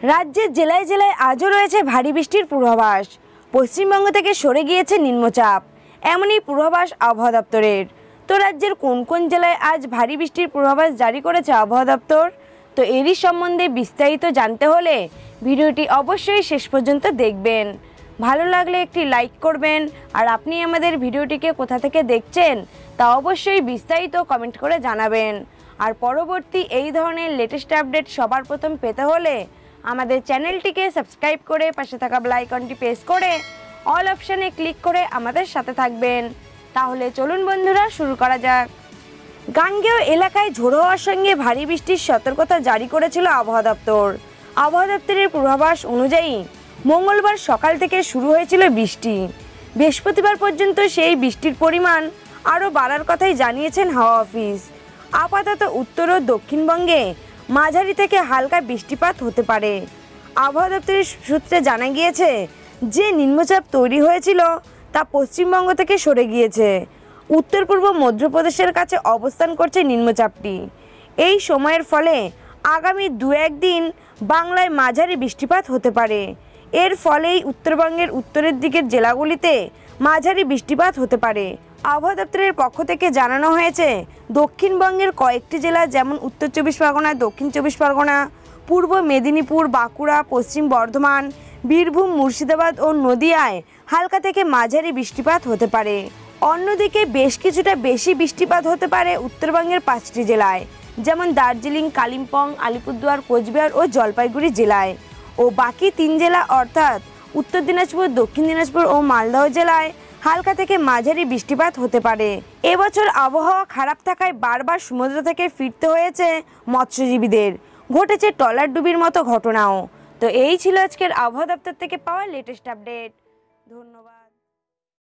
রাজ্যের জেলায় জেলায় আজও রয়েছে ভারী বৃষ্টির পূর্বাভাস। পশ্চিমবঙ্গ থেকে সরে গিয়েছে নিম্নচাপ, এমনই পূর্বাভাস আবহাওয়া দপ্তরের। তো রাজ্যের কোন কোন জেলায় আজ ভারী বৃষ্টির পূর্বাভাস জারি করেছে আবহাওয়া দপ্তর, তো এরই সম্বন্ধে বিস্তারিত জানতে হলে ভিডিওটি অবশ্যই শেষ পর্যন্ত দেখবেন। ভালো লাগলে একটি লাইক করবেন, আর আপনি আমাদের ভিডিওটিকে কোথা থেকে দেখছেন তা অবশ্যই বিস্তারিত কমেন্ট করে জানাবেন। আর পরবর্তী এই ধরনের লেটেস্ট আপডেট সবার প্রথম পেতে হলে আমাদের চ্যানেলটিকে সাবস্ক্রাইব করে পাশে থাকা বেল আইকনটি প্রেস করে অল অপশানে ক্লিক করে আমাদের সাথে থাকবেন। তাহলে চলুন বন্ধুরা, শুরু করা যাক। গাঙ্গেয় এলাকায় ঝোড়ো হওয়ার সঙ্গে ভারী বৃষ্টির সতর্কতা জারি করেছিল আবহাওয়া দপ্তর। আবহাওয়া দপ্তরের পূর্বাভাস অনুযায়ী মঙ্গলবার সকাল থেকে শুরু হয়েছিল বৃষ্টি। বৃহস্পতিবার পর্যন্ত সেই বৃষ্টির পরিমাণ আরও বাড়ার কথাই জানিয়েছেন হাওয়া অফিস। আপাতত উত্তর ও দক্ষিণবঙ্গে মাঝারি থেকে হালকা বৃষ্টিপাত হতে পারে। আবহাওয়া দপ্তরের সূত্রে জানা গিয়েছে যে নিম্নচাপ তৈরি হয়েছিল তা পশ্চিমবঙ্গ থেকে সরে গিয়েছে। উত্তর পূর্ব মধ্যপ্রদেশের কাছে অবস্থান করছে নিম্নচাপটি। এই সময়ের ফলে আগামী 2-1 দিন বাংলায় মাঝারি বৃষ্টিপাত হতে পারে। এর ফলেই উত্তরবঙ্গের উত্তরের দিকের জেলাগুলিতে মাঝারি বৃষ্টিপাত হতে পারে। আবহাওয়া দপ্তরের পক্ষ থেকে জানানো হয়েছে, দক্ষিণবঙ্গের কয়েকটি জেলা যেমন উত্তর 24 পরগনা, দক্ষিণ 24 পরগনা, পূর্ব মেদিনীপুর, বাঁকুড়া, পশ্চিম বর্ধমান, বীরভূম, মুর্শিদাবাদ ও নদিয়ায় হালকা থেকে মাঝারি বৃষ্টিপাত হতে পারে। অন্যদিকে বেশ কিছুটা বেশি বৃষ্টিপাত হতে পারে উত্তরবঙ্গের 5টি জেলায়, যেমন দার্জিলিং, কালিম্পং, আলিপুরদুয়ার, কোচবিহার ও জলপাইগুড়ি জেলায়। ও বাকি 3 জেলা অর্থাৎ উত্তর দিনাজপুর, দক্ষিণ দিনাজপুর ও মালদহ জেলায় হালকা থেকে মাঝারি বৃষ্টিপাত হতে পারে। এবছর আবহাওয়া খারাপ থাকায় বারবার সমুদ্র থেকে ফিরতে হয়েছে মৎস্যজীবীদের। ঘটেছে ট্রলার ডুবির মতো ঘটনাও। তো এই ছিল আজকের আবহাওয়া দপ্তর থেকে পাওয়া লেটেস্ট আপডেট। ধন্যবাদ।